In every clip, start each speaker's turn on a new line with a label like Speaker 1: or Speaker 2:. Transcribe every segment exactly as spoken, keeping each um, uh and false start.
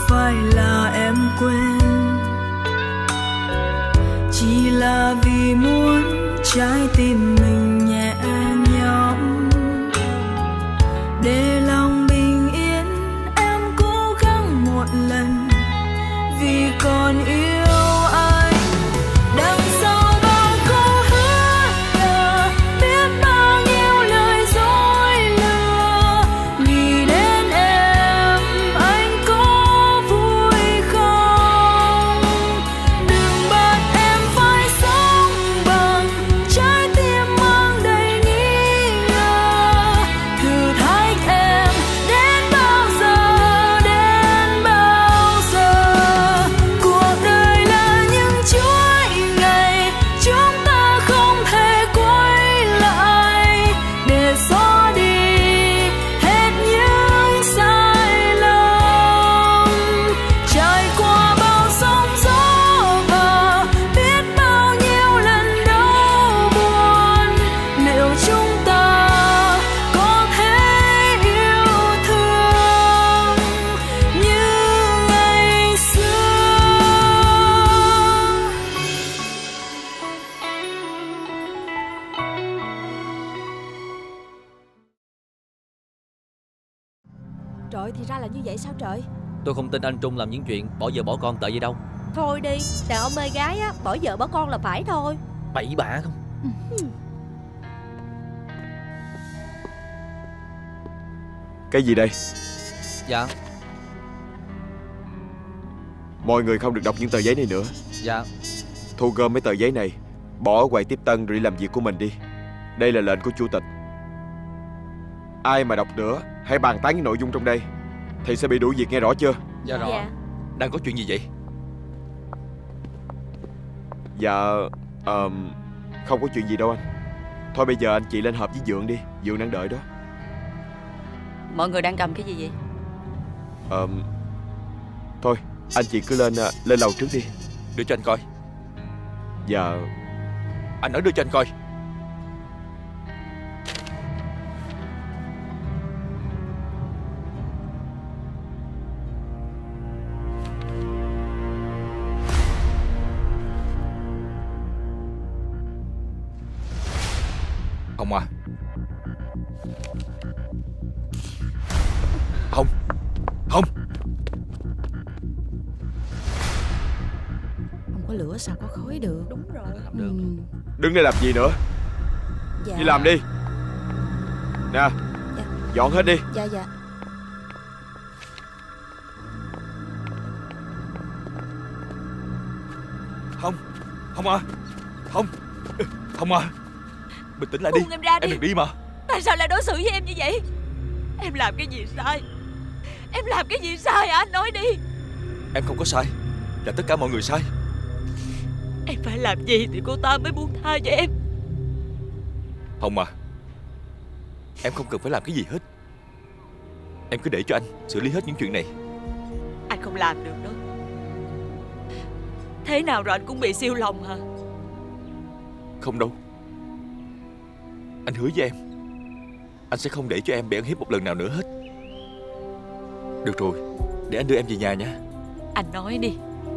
Speaker 1: phải là em quên, chỉ là vì muốn trái tim mình nhẹ nhõm. Để lòng bình yên em cố gắng một lần, vì còn yêu anh. Đằng sau bao câu hứa nhờ, biết bao nhiêu lời dối lừa, nghĩ đến em anh có vui không? Đừng bắt em phải sống bằng trái tim mang đầy nghi ngờ, thử thách em đến bao giờ, đến bao giờ. Cuộc đời là những chuỗi ngày chúng ta không thể quay lại, để xóa đi hết những sai lầm. Trải qua bao sóng gió và biết bao nhiêu lần đau buồn, liệu chúng ta có thể yêu thương như ngày xưa?
Speaker 2: Trời, thì ra là như vậy sao trời?
Speaker 3: Tôi không tin anh Trung làm những chuyện bỏ vợ bỏ con tệ vậy đâu.
Speaker 2: Thôi đi, đàn ông mê gái á, bỏ vợ bỏ con là phải thôi.
Speaker 3: Bậy bạ không?
Speaker 4: Cái gì đây?
Speaker 3: Dạ.
Speaker 4: Mọi người không được đọc những tờ giấy này nữa.
Speaker 3: Dạ.
Speaker 4: Thu gom mấy tờ giấy này, bỏ ở quầy tiếp tân rồi đi làm việc của mình đi. Đây là lệnh của chủ tịch. Ai mà đọc nữa hay bàn tán những nội dung trong đây thì sẽ bị đuổi việc, nghe rõ chưa?
Speaker 3: Dạ rõ.
Speaker 2: Dạ.
Speaker 3: Đang có chuyện gì vậy?
Speaker 4: Dạ ờm, không có chuyện gì đâu anh. Thôi bây giờ anh chị lên họp với Dượng đi, Dượng đang đợi đó.
Speaker 5: Mọi người đang cầm cái gì vậy?
Speaker 4: Ờm, Thôi anh chị cứ lên à, lên lầu trước đi.
Speaker 3: Đưa cho anh coi.
Speaker 4: Dạ.
Speaker 3: Anh nói đưa cho anh coi. Hồng à. Hồng. Hồng.
Speaker 2: Không có lửa sao có khói được. Đúng rồi.
Speaker 3: Được.
Speaker 2: Ừ.
Speaker 4: Đứng đây làm gì nữa?
Speaker 2: Dạ.
Speaker 4: Đi làm đi. Nè.
Speaker 2: Dạ.
Speaker 4: Dọn hết đi.
Speaker 2: Dạ dạ.
Speaker 3: Hồng. Hồng à. Hồng. Hồng à. Bình tĩnh lại đi.
Speaker 5: Buông em ra đi.
Speaker 3: Em đừng đi mà.
Speaker 5: Tại sao lại đối xử với em như vậy? Em làm cái gì sai? Em làm cái gì sai hả? Anh nói đi.
Speaker 3: Em không có sai, là tất cả mọi người sai.
Speaker 5: Em phải làm gì thì cô ta mới buông tha cho em?
Speaker 3: Hồng à, em không cần phải làm cái gì hết. Em cứ để cho anh xử lý hết những chuyện này.
Speaker 5: Anh không làm được đâu. Thế nào rồi anh cũng bị siêu lòng hả?
Speaker 3: Không đâu. Anh hứa với em, anh sẽ không để cho em bị ăn hiếp một lần nào nữa hết. Được rồi, để anh đưa em về nhà nha.
Speaker 5: Anh nói đi.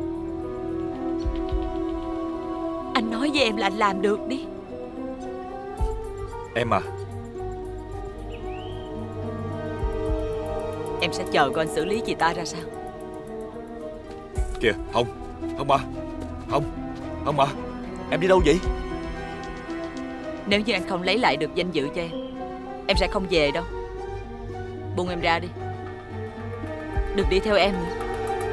Speaker 5: Anh nói với em là anh làm được đi.
Speaker 3: Em à.
Speaker 5: Em sẽ chờ coi anh xử lý chị ta ra sao.
Speaker 3: Kìa, Hồng. Hồng à. Hồng. Hồng à. Em đi đâu vậy?
Speaker 5: Nếu như anh không lấy lại được danh dự cho em, em sẽ không về đâu. Buông em ra đi. Đừng đi theo em nữa.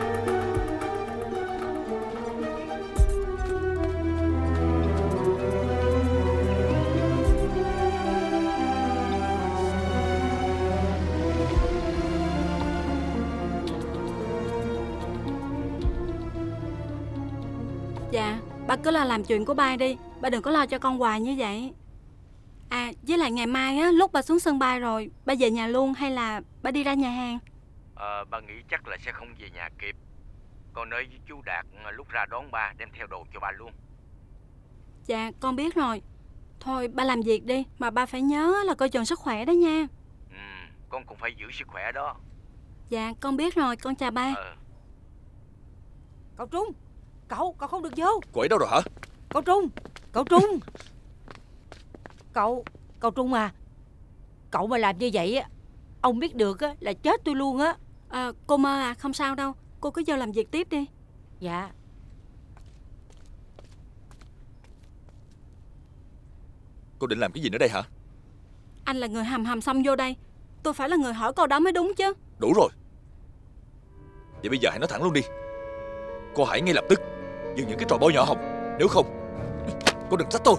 Speaker 2: Dạ, ba cứ lo làm chuyện của ba đi. Ba đừng có lo cho con hoài như vậy. À, với lại ngày mai á, lúc ba xuống sân bay rồi, ba về nhà luôn hay là ba đi ra nhà hàng?
Speaker 6: Ờ, ba nghĩ chắc là sẽ không về nhà kịp. Con nói với chú Đạt lúc ra đón ba đem theo đồ cho ba luôn.
Speaker 2: Dạ, con biết rồi. Thôi, ba làm việc đi, mà ba phải nhớ là coi chừng sức khỏe đó nha.
Speaker 6: Ừ, con cũng phải giữ sức khỏe đó.
Speaker 2: Dạ, con biết rồi, con chào ba.
Speaker 6: Ờ,
Speaker 7: Cậu Trung, cậu, cậu không được vô.
Speaker 3: Cô ấy đâu rồi hả?
Speaker 7: Cậu Trung, cậu Trung. Cậu, cậu Trung à, cậu mà làm như vậy á, ông biết được á là chết tôi luôn á.
Speaker 2: À, cô Mơ à, không sao đâu. Cô cứ vô làm việc tiếp đi.
Speaker 7: Dạ.
Speaker 3: Cô định làm cái gì nữa đây hả?
Speaker 2: Anh là người hầm hầm xong vô đây, tôi phải là người hỏi câu đó mới đúng chứ.
Speaker 3: Đủ rồi. Vậy bây giờ hãy nói thẳng luôn đi. Cô hãy ngay lập tức dừng những cái trò bôi nhọ Hồng. Nếu không, cô đừng trách tôi.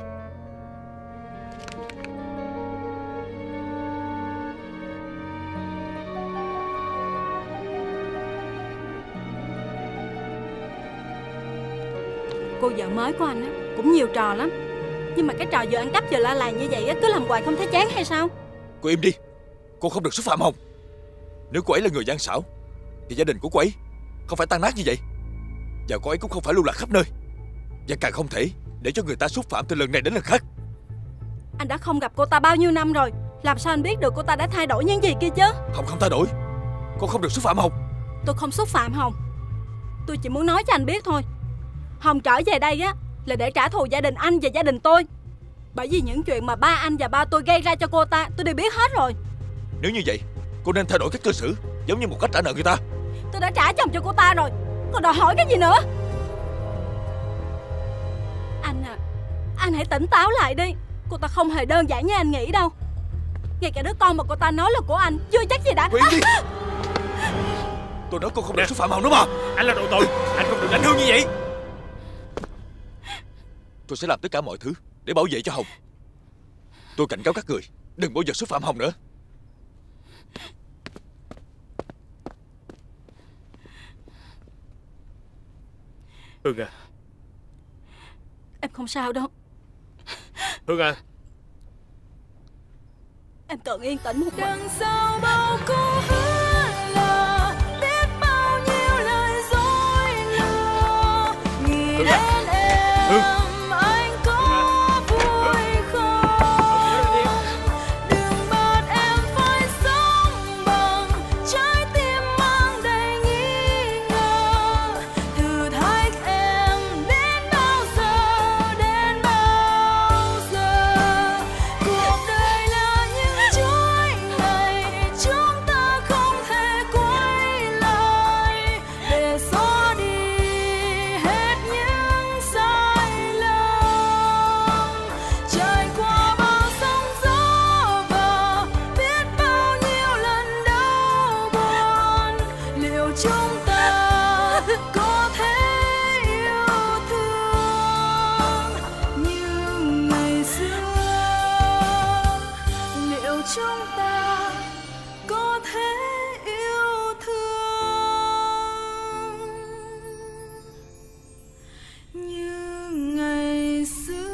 Speaker 2: Cô vợ mới của anh á cũng nhiều trò lắm, nhưng mà cái trò vừa ăn cắp vừa la làng như vậy á, cứ làm hoài không thấy chán hay sao?
Speaker 3: Cô im đi. Cô không được xúc phạm Hồng. Nếu cô ấy là người gian xảo thì gia đình của cô ấy không phải tan nát như vậy, và cô ấy cũng không phải lưu lạc khắp nơi, và càng không thể để cho người ta xúc phạm từ lần này đến lần khác.
Speaker 2: Anh đã không gặp cô ta bao nhiêu năm rồi, làm sao anh biết được cô ta đã thay đổi những gì kia chứ?
Speaker 3: Hồng không thay đổi. Cô không được xúc phạm Hồng.
Speaker 2: Tôi không xúc phạm Hồng. Tôi chỉ muốn nói cho anh biết thôi. Hồng trở về đây á là để trả thù gia đình anh và gia đình tôi. Bởi vì những chuyện mà ba anh và ba tôi gây ra cho cô ta tôi đều biết hết rồi.
Speaker 3: Nếu như vậy, cô nên thay đổi cách cư xử, giống như một cách trả nợ người ta.
Speaker 2: Tôi đã trả chồng cho cô ta rồi, còn đòi hỏi cái gì nữa? Anh à, anh hãy tỉnh táo lại đi. Cô ta không hề đơn giản như anh nghĩ đâu. Ngay cả đứa con mà cô ta nói là của anh chưa chắc gì đã.
Speaker 3: Quên đi. Tôi nói cô không được xúc phạm Hồng nữa mà.
Speaker 8: Anh là đồ tội, anh không được ảnh hưởng như vậy.
Speaker 3: Tôi sẽ làm tất cả mọi thứ để bảo vệ cho Hồng. Tôi cảnh cáo các người đừng bao giờ xúc phạm Hồng nữa.
Speaker 8: Hương à.
Speaker 2: Em không sao đâu.
Speaker 8: Hương à.
Speaker 2: Em cần yên tĩnh một chút.
Speaker 1: Đằng sau bao câu hứa là biết bao nhiêu lời dối lừa. Nghĩ
Speaker 8: Hương
Speaker 1: đến
Speaker 8: à.
Speaker 1: em
Speaker 8: Hương.
Speaker 1: anh có vui không? Đừng bắt em phải sống bằng trái tim mang đầy nghi ngờ. Thử thách em đến bao giờ, đến bao giờ. Cuộc đời là những chuỗi ngày chúng ta không thể quay lại, để xóa đi hết những sai lầm. Trải qua bao sóng gió và biết bao nhiêu lần đau buồn, liệu chúng ta có thể yêu thương như ngày xưa? Liệu chúng ta có thể yêu thương như ngày xưa?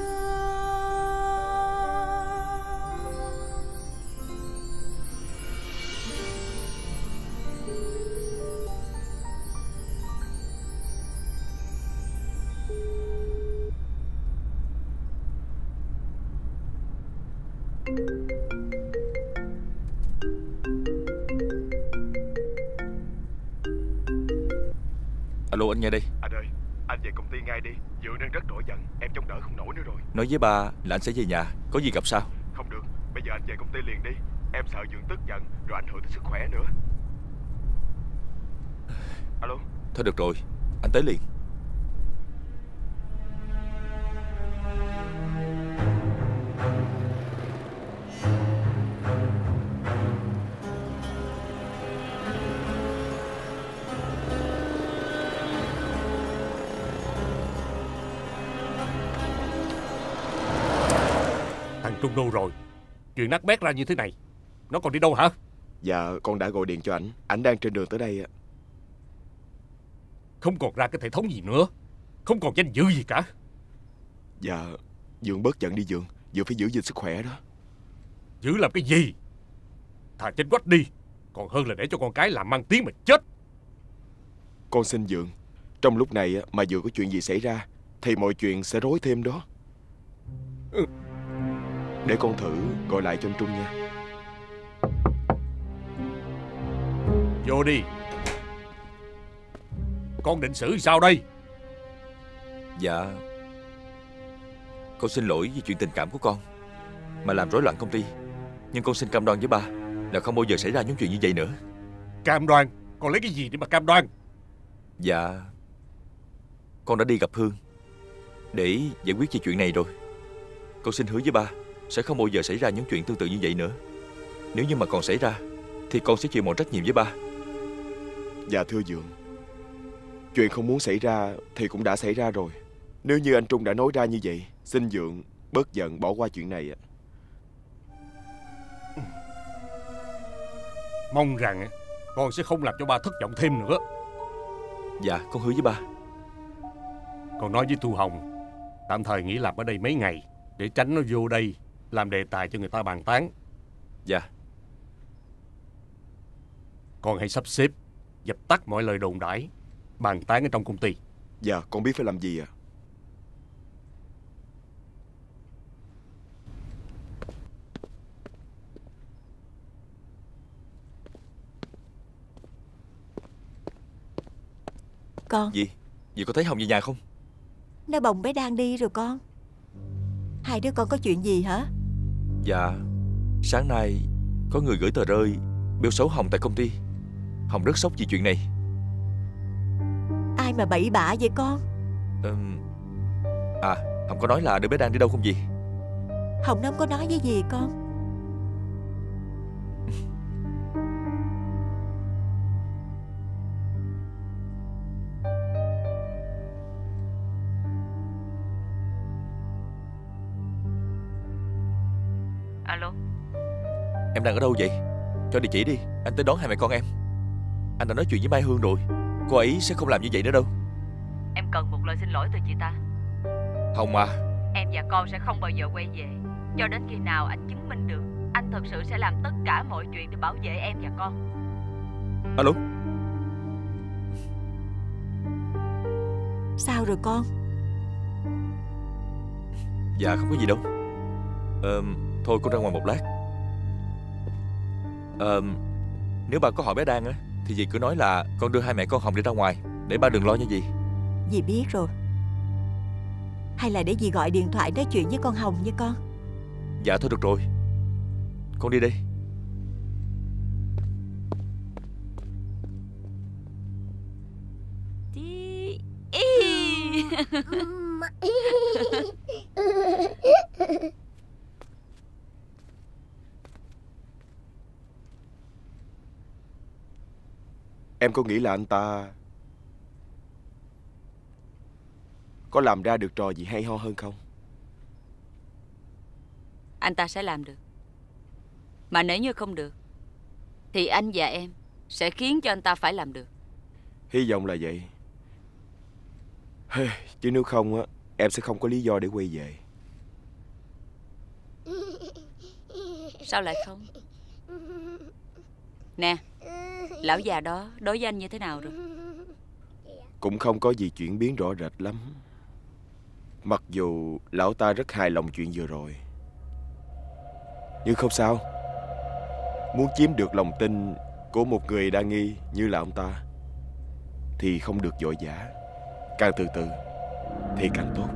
Speaker 3: Alo, anh nghe đây.
Speaker 4: Anh ơi, anh về công ty ngay đi. Dượng đang rất nổi giận, em chống đỡ không nổi nữa rồi.
Speaker 3: Nói với ba là anh sẽ về nhà, có gì gặp sao?
Speaker 4: Không được, bây giờ anh về công ty liền đi. Em sợ Dượng tức giận rồi ảnh hưởng đến sức khỏe nữa. Alo.
Speaker 3: Thôi được rồi, anh tới liền.
Speaker 8: Thằng Trung đâu rồi? Chuyện nát bét ra như thế này, nó còn đi đâu hả?
Speaker 4: Dạ, con đã gọi điện cho ảnh. Ảnh đang trên đường tới đây ạ.
Speaker 8: Không còn ra cái hệ thống gì nữa, không còn danh dự gì cả.
Speaker 4: Dạ, Dượng bớt giận đi Dượng. Dượng phải giữ gìn sức khỏe đó.
Speaker 8: Giữ làm cái gì? Thà chết quách đi, còn hơn là để cho con cái làm mang tiếng mà chết.
Speaker 4: Con xin Dượng, trong lúc này mà Dượng có chuyện gì xảy ra thì mọi chuyện sẽ rối thêm đó.
Speaker 8: Ừ.
Speaker 4: Để con thử gọi lại cho anh Trung nha.
Speaker 8: Vô đi. Con định xử sao đây?
Speaker 3: Dạ, con xin lỗi vì chuyện tình cảm của con mà làm rối loạn công ty. Nhưng con xin cam đoan với ba là không bao giờ xảy ra những chuyện như vậy nữa.
Speaker 8: Cam đoan? Con lấy cái gì để mà cam đoan?
Speaker 3: Dạ, con đã đi gặp Hương để giải quyết về chuyện này rồi. Con xin hứa với ba sẽ không bao giờ xảy ra những chuyện tương tự như vậy nữa. Nếu như mà còn xảy ra thì con sẽ chịu mọi trách nhiệm với ba.
Speaker 4: Dạ thưa Dượng, chuyện không muốn xảy ra thì cũng đã xảy ra rồi. Nếu như anh Trung đã nói ra như vậy, xin Dượng bớt giận, bỏ qua chuyện này ạ.
Speaker 8: Mong rằng con sẽ không làm cho ba thất vọng thêm nữa.
Speaker 3: Dạ, con hứa với ba.
Speaker 8: Con nói với Thu Hồng tạm thời nghỉ làm ở đây mấy ngày để tránh nó vô đây làm đề tài cho người ta bàn tán.
Speaker 3: Dạ.
Speaker 8: Con hãy sắp xếp dập tắt mọi lời đồn đãi bàn tán ở trong công ty.
Speaker 4: Dạ, con biết phải làm gì ạ.
Speaker 9: Con.
Speaker 3: Gì? Dì có thấy Hồng về nhà không?
Speaker 9: Nó bồng bé đang đi rồi con. Hai đứa con có chuyện gì hả?
Speaker 3: Dạ, sáng nay có người gửi tờ rơi bêu xấu Hồng tại công ty. Hồng rất sốc vì chuyện này.
Speaker 9: Ai mà bậy bạ vậy con?
Speaker 3: Ừm, À, Hồng có nói là đưa bé đang đi đâu không gì?
Speaker 9: Hồng nó không có nói với gì con.
Speaker 5: Alo.
Speaker 3: Em đang ở đâu vậy? Cho địa chỉ đi, anh tới đón hai mẹ con em. Anh đã nói chuyện với Mai Hương rồi, cô ấy sẽ không làm như vậy nữa đâu.
Speaker 5: Em cần một lời xin lỗi từ chị ta.
Speaker 3: Hồng à.
Speaker 5: Em và con sẽ không bao giờ quay về cho đến khi nào anh chứng minh được anh thật sự sẽ làm tất cả mọi chuyện để bảo vệ em và con.
Speaker 3: Alo.
Speaker 9: Sao rồi con?
Speaker 3: Dạ không có gì đâu. Ờ, thôi con ra ngoài một lát. Ờ, nếu ba có hỏi bé Đan á thì dì cứ nói là con đưa hai mẹ con Hồng đi ra ngoài, để ba đừng lo nha dì.
Speaker 9: Dì biết rồi. Hay là để dì gọi điện thoại nói chuyện với con Hồng với con?
Speaker 3: Dạ thôi được rồi, con đi đi.
Speaker 4: Em có nghĩ là anh ta có làm ra được trò gì hay ho hơn không?
Speaker 5: Anh ta sẽ làm được. Mà nếu như không được thì anh và em sẽ khiến cho anh ta phải làm được.
Speaker 4: Hy vọng là vậy. Chứ nếu không á, em sẽ không có lý do để quay về.
Speaker 5: Sao lại không? Nè, lão già đó đối với anh như thế nào rồi?
Speaker 4: Cũng không có gì chuyển biến rõ rệt lắm. Mặc dù lão ta rất hài lòng chuyện vừa rồi. Nhưng không sao. Muốn chiếm được lòng tin của một người đa nghi như là ông ta thì không được vội vã. Càng từ từ thì càng tốt.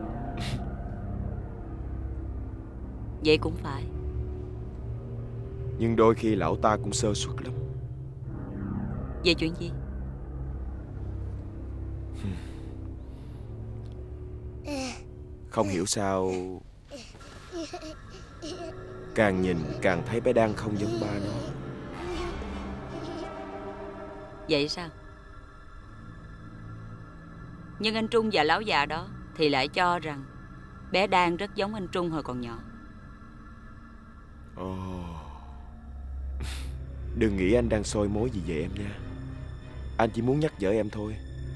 Speaker 5: Vậy cũng phải.
Speaker 4: Nhưng đôi khi lão ta cũng sơ suất lắm.
Speaker 5: Về chuyện gì?
Speaker 4: Không hiểu sao càng nhìn càng thấy bé Đan không giống ba nó.
Speaker 5: Vậy sao? Nhưng anh Trung và lão già đó thì lại cho rằng bé Đan rất giống anh Trung hồi còn nhỏ.
Speaker 4: Ồ, đừng nghĩ anh đang soi mối gì về em nha. Anh chỉ muốn nhắc nhở em thôi.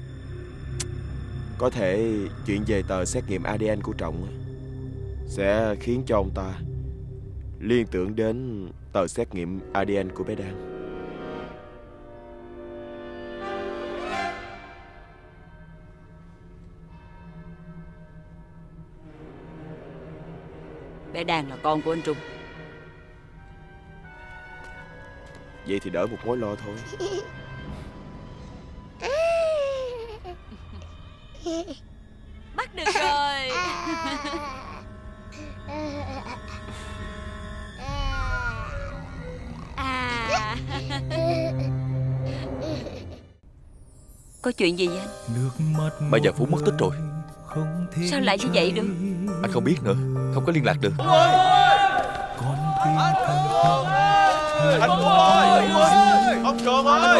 Speaker 4: Có thể chuyện về tờ xét nghiệm a đê en của Trọng sẽ khiến cho ông ta liên tưởng đến tờ xét nghiệm a đê en của bé Đan.
Speaker 5: Bé Đan là con của anh Trung.
Speaker 4: Vậy thì đỡ một mối lo thôi.
Speaker 7: Bác
Speaker 5: bắt được rồi. À. Có chuyện gì vậy anh?
Speaker 3: Bà già Phú mất tích rồi.
Speaker 5: Sao lại như vậy được?
Speaker 3: Anh không biết nữa, không có liên lạc được.
Speaker 4: Anh Phú ơi! Ông Cường ơi!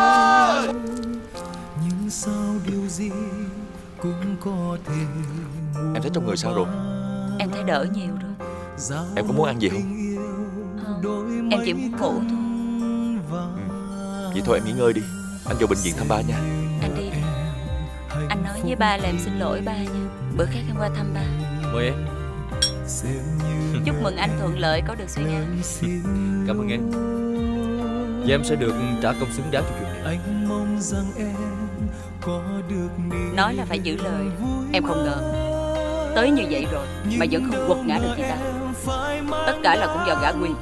Speaker 1: Nhưng sao điều gì cũng có thể.
Speaker 3: Em thấy trong người sao rồi?
Speaker 5: Em thấy đỡ nhiều rồi.
Speaker 3: Em có muốn ăn gì không?
Speaker 5: Không, em chỉ muốn ngủ thôi.
Speaker 3: Ừ. Vậy thôi em nghỉ ngơi đi. Anh vô bệnh viện thăm ba nha.
Speaker 5: Anh đi đi. Anh nói với ba là em xin lỗi ba nha. Bữa khác em qua thăm ba.
Speaker 3: Mời em.
Speaker 5: Chúc mừng anh thuận lợi có được suy gan.
Speaker 3: Cảm ơn em. Và em sẽ được trả công xứng đáng cho chuyện này.
Speaker 5: Nói là phải giữ lời. Em không ngờ tới như vậy rồi mà vẫn không quật ngã được chị ta. Tất cả là cũng do gã Quy.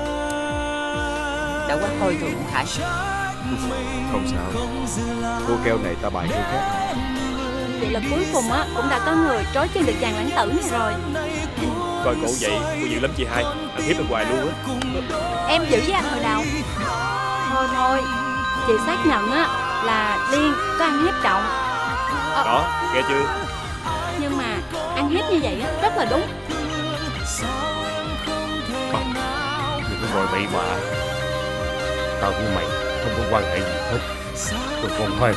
Speaker 5: Đã quá coi thường Khải.
Speaker 4: Không sao. Cô keo này ta bài keo khác.
Speaker 2: Vậy là cuối cùng á cũng đã có người trói chân được chàng lãng tử này rồi.
Speaker 4: Coi cổ vậy, cô dữ lắm chị hai. Anh hiếp em hoài luôn á.
Speaker 2: Em giữ với anh hồi nào? Thôi thôi, chị xác nhận á là Liên có ăn hiếp Trọng. Ờ,
Speaker 4: Đó, nghe chưa?
Speaker 2: nhưng mà ăn hiếp như vậy á rất là đúng.
Speaker 8: Đừng có gọi bậy bạ. Tao với mày không có quan hệ gì hết. Tôi còn Hoan.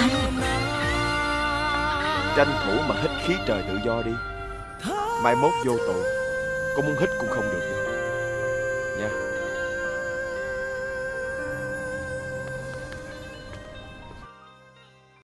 Speaker 4: Tranh thủ mà hít khí trời tự do đi. Mai mốt vô tù, có muốn hít cũng không được đâu nha.